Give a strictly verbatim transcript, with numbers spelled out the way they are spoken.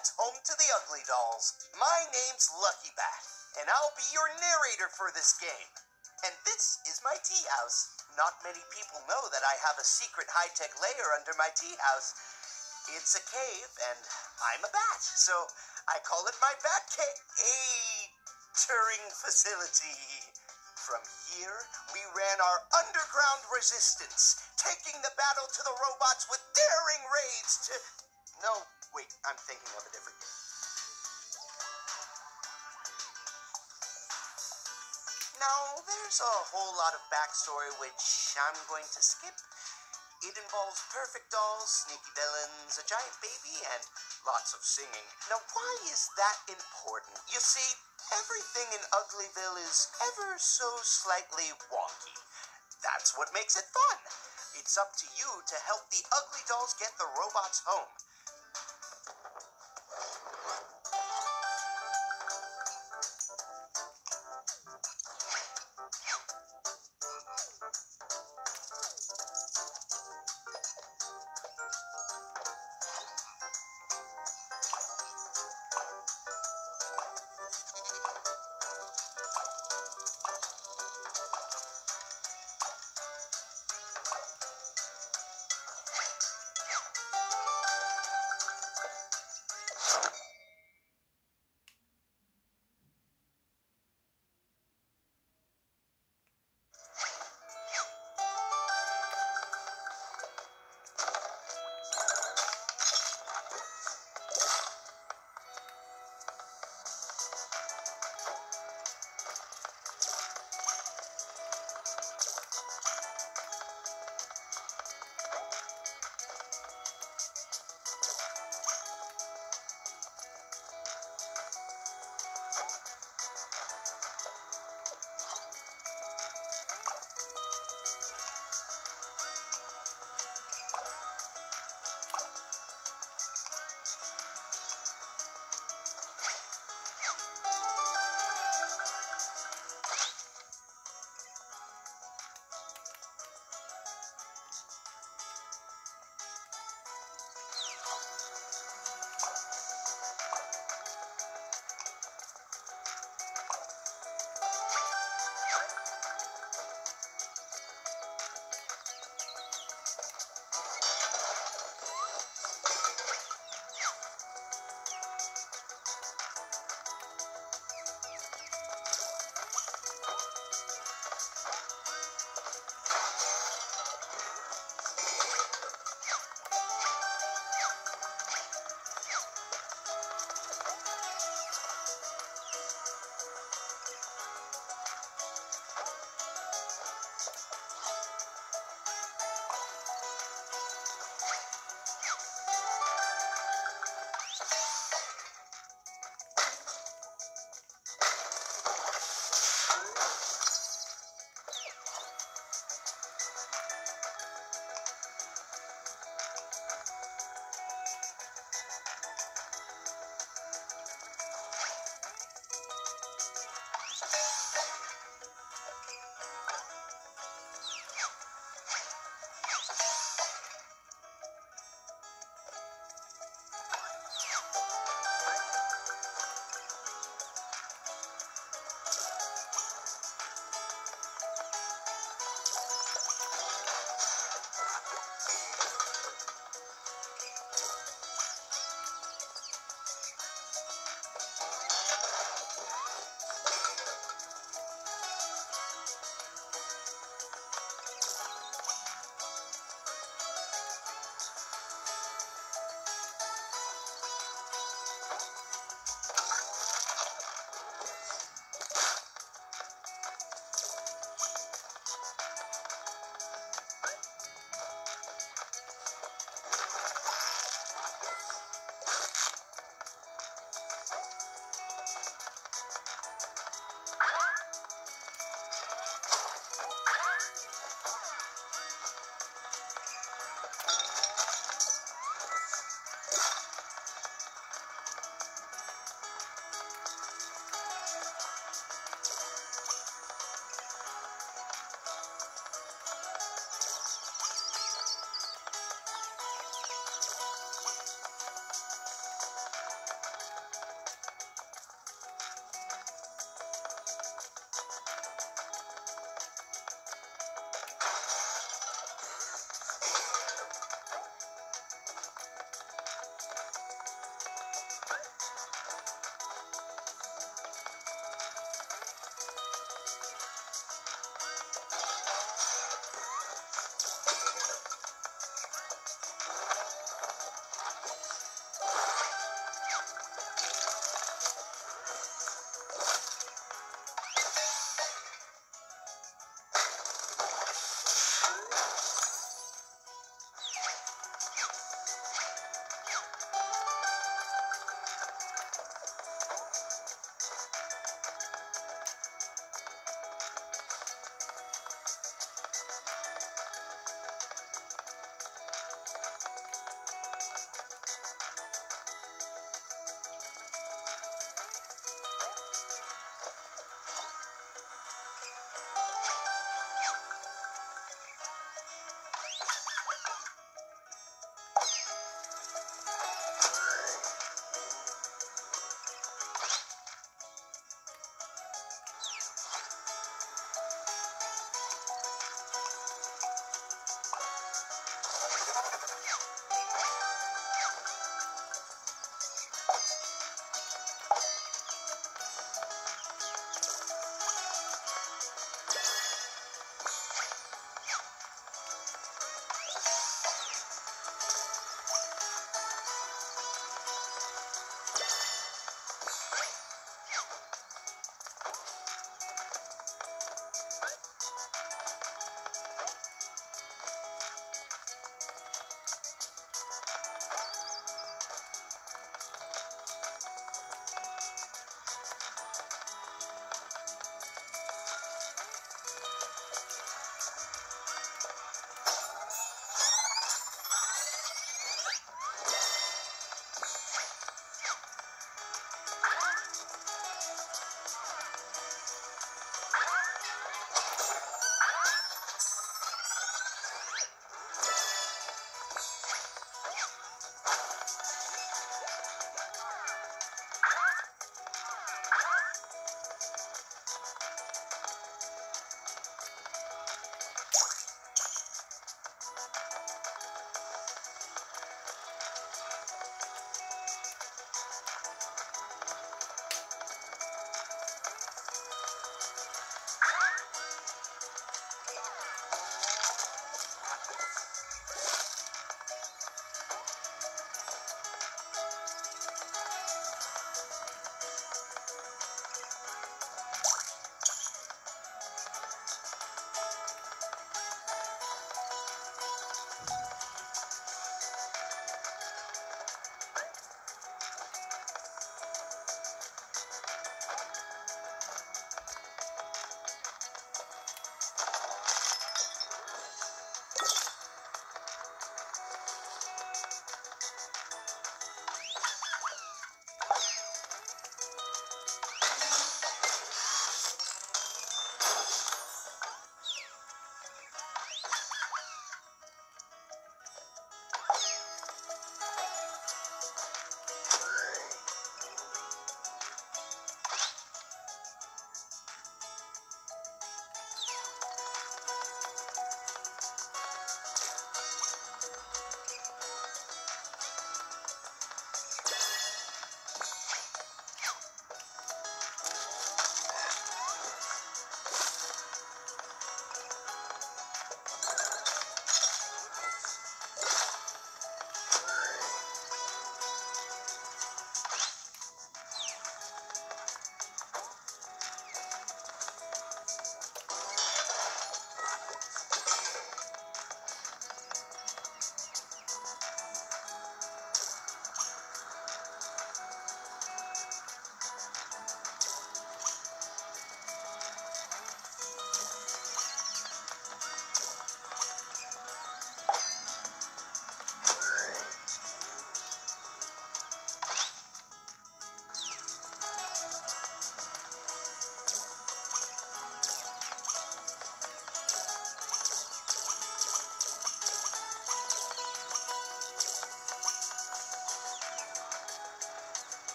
Robots home to the Ugly Dolls. My name's Lucky Bat, and I'll be your narrator for this game. And this is my tea house. Not many people know that I have a secret high-tech lair under my tea house. It's a cave, and I'm a bat, so I call it my Bat Catering facility. From here, we ran our underground resistance, taking the battle to the robots with daring raids to... No, wait, I'm thinking of a different game. Now, there's a whole lot of backstory which I'm going to skip. It involves perfect dolls, sneaky villains, a giant baby, and lots of singing. Now, why is that important? You see, everything in Uglyville is ever so slightly wonky. That's what makes it fun. It's up to you to help the Ugly Dolls get the robots home.